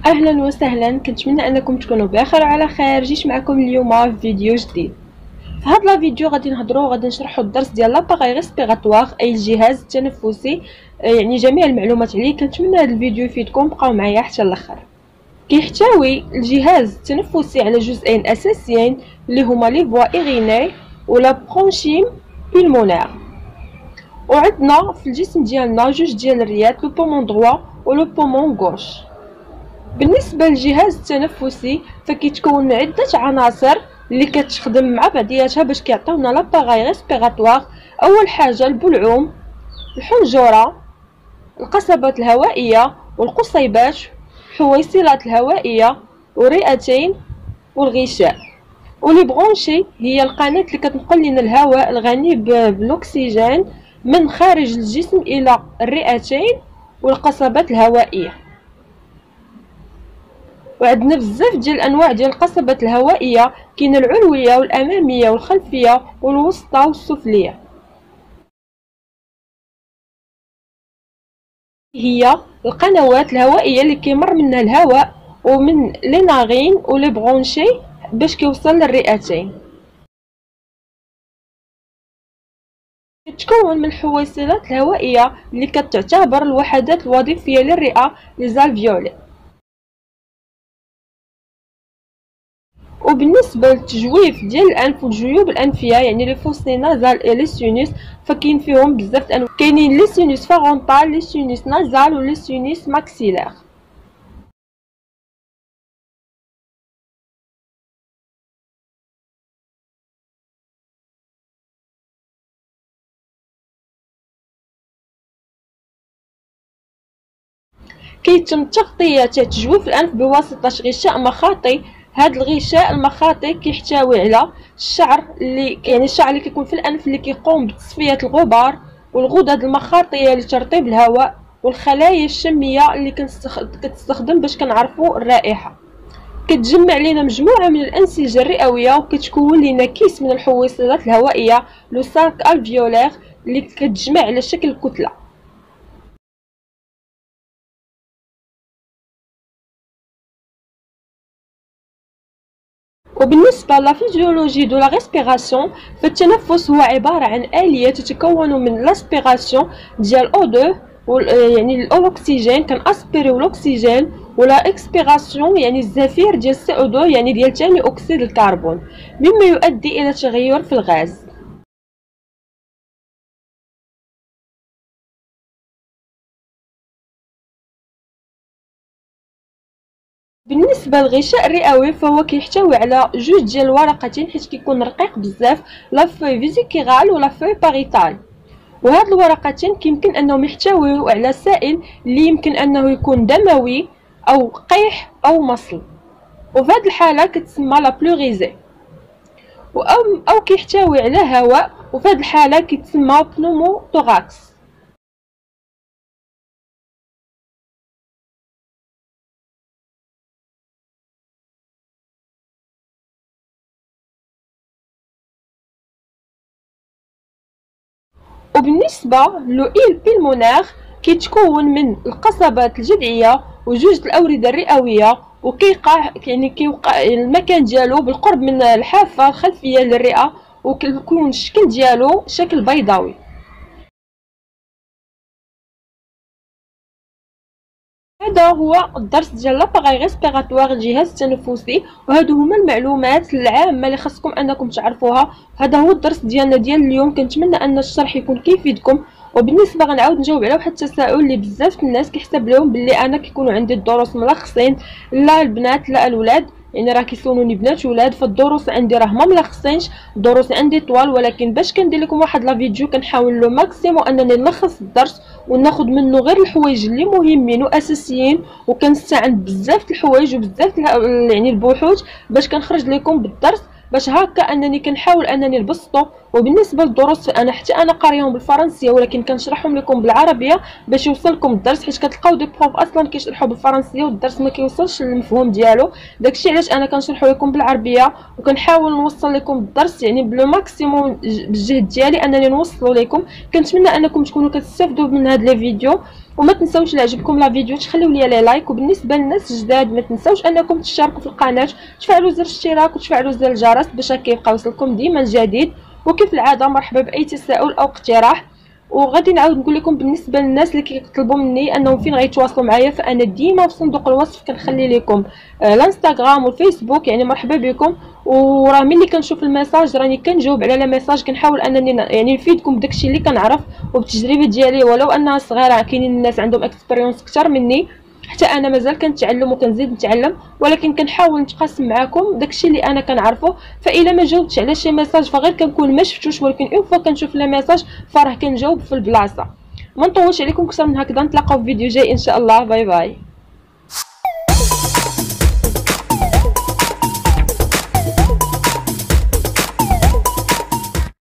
اهلا وسهلا، كنتمنى انكم تكونوا بخير وعلى خير. جيت معكم اليوم في فيديو جديد. في هذا الفيديو غادي نشرحوا الدرس ديال لاباغي ريسبيراتوار اي الجهاز التنفسي، يعني جميع المعلومات عليه. كنتمنى هذا الفيديو يفيدكم، بقاو معايا حتى الاخر. كيحتوي الجهاز التنفسي على جزئين اساسيين اللي هما لي فوا ايغيني ولا برونشيم بولمونير. وعندنا في الجسم ديالنا جوج ديال الرئات، لو بومون دروا ولو بومون غوش. بالنسبه للجهاز التنفسي فكيتكون من عده عناصر اللي كتخدم مع بعضياتها باش كيعطيونا لاباغاي ريسبيراتوار. اول حاجه البلعوم، الحنجره، القصبات الهوائيه والقصيبات، الحويصلات الهوائيه والرئتين والغشاء. ولي برونشي هي القناه اللي كتنقل لنا الهواء الغني بالاكسجين من خارج الجسم الى الرئتين والقصبات الهوائيه. وعندنا بزاف ديال الانواع ديال القصبات الهوائيه، كاينه العلويه والاماميه والخلفيه والوسطى والسفليه. هي القنوات الهوائيه اللي كيمر منها الهواء ومن لي نارين ولي برونشي باش كيوصل للرئتين. كتكون من الحويصلات الهوائيه اللي كتعتبر الوحدات الوظيفيه للرئه لي زالفيولي. وبالنسبه للتجويف ديال الانف والجيوب الانفيه يعني لي فوسي نازال اي لي سينوس، فكاين فيهم بزاف انواع. كاينين لي سينوس فارونتال، لي سينوس نازال ولي سينوس ماكسيلير. كيتم تغطيه تجويف الانف بواسطه غشاء مخاطي. هاد الغشاء المخاطي كيحتوي على الشعر الشعر اللي كيكون في الانف اللي كيقوم بتصفيه الغبار، والغدد المخاطيه لترطيب الهواء، والخلايا الشميه اللي كتستخدم باش كنعرفوا الرائحه. كتجمع لنا مجموعه من الانسجه الرئويه وكتكون لنا كيس من الحويصلات الهوائيه لو ساك الفيولير اللي كتجمع على شكل كتله. وبالنسبة لافيزيولوجي دو لا ريسبيراسيون، فالتنفس هو عبارة عن آلية تتكون من لاسبيراسيون ديال O2 يعني الأكسجين، كنأسبيريو الأكسجين، ولا إكسبيراسيون يعني الزفير ديال CO2 يعني ديال ثاني أكسيد الكربون، مما يؤدي إلى تغير في الغاز. بالنسبه للغشاء الرئوي فهو كيحتوي على جوج ديال الورقتين حيت كيكون رقيق بزاف، لا فوي فيزيكيرال ولا فوي باريتال. وهاد الورقتين كيمكن انهم يحتويو على سائل اللي يمكن انه يكون دموي او قيح او مصل، وفي هاد الحاله كتسمى لا بلوريزي. او كيحتوي على هواء، وفي هاد الحاله كيتسمى بنوموثوراكس. وبالنسبه لوئيل بيلمونير كيتكون من القصبات الجذعيه وجوج الاورده الرئويه، وكيوقع المكان ديالو بالقرب من الحافه الخلفيه للرئه، وكيكون الشكل ديالو شكل بيضاوي. هذا هو الدرس ديال لاباغاي ريسبيراتوار الجهاز التنفسي، وهادو هما المعلومات العامه اللي خاصكم انكم تعرفوها. هذا هو الدرس ديالنا ديال اليوم، كنتمنى ان الشرح يكون كيفيدكم. وبالنسبه غنعاود نجاوب على واحد التساؤل اللي بزاف الناس كيحسب لهم باللي انا كيكونوا عندي الدروس ملخصين، لا البنات لا الاولاد، يعني راه كيسولوني بنات ولاد، فالدروس عندي راه ما ملخصينش، الدروس عندي طوال، ولكن باش كندير لكم واحد لا فيديو كنحاول لو ماكسيمو انني نلخص الدرس وناخذ منه غير الحوايج اللي مهمين واساسيين، وكنستعن بزاف الحوايج وبزاف يعني البحوث باش كنخرج لكم بالدرس، باش هكا انني كنحاول انني نبسطو. وبالنسبه للدروس انا حتى انا قاريهم بالفرنسيه ولكن كنشرحهم لكم بالعربيه باش يوصلكم الدرس، حيت كتلقاو دي بروف اصلا كيشرحوا بالفرنسيه والدرس ما كيوصلش للمفهوم ديالو. داكشي علاش انا كنشرحو لكم بالعربيه وكنحاول نوصل لكم الدرس يعني بلو ماكسيموم بالجهد ديالي انني نوصلو لكم. كنتمنى انكم تكونوا كتستافدوا من هاد لي فيديو، وما تنساوش الا عجبكم لا فيديو تخليو لي لايك، وبالنسبه للناس الجداد ما تنساوش انكم تشتركوا في القناه، تفعلوا زر الاشتراك وتفعلوا زر الجرس باش كيبقى يوصلكم ديما الجديد. وكيف العاده مرحبا باي تساؤل او اقتراح. وغادي نعاود نقول لكم بالنسبه للناس اللي كيطلبوا مني انهم فين غيتواصلوا معايا، فانا ديما في صندوق الوصف كنخلي لكم الانستغرام والفيسبوك، يعني مرحبا بكم. وراه ملي كنشوف الميساج راني كنجاوب على الميساج، كنحاول انني يعني نفيدكم بداكشي اللي كنعرف وبالتجربه ديالي، ولو انها صغيره كاينين الناس عندهم اكسبيريونس اكثر مني، حتى انا مازال كنتعلم وكنزيد نتعلم، ولكن كنحاول نتقاسم معكم داكشي اللي انا كنعرفه. فاذا ما جاوبتش على شي ميساج فغير كنكون ما شفتوش، ولكن اون فوا كنشوف لي ميساج فراه كنجاوب في البلاصه. ما نطولش عليكم اكثر من هكذا، نتلاقاو في فيديو جاي ان شاء الله. باي باي.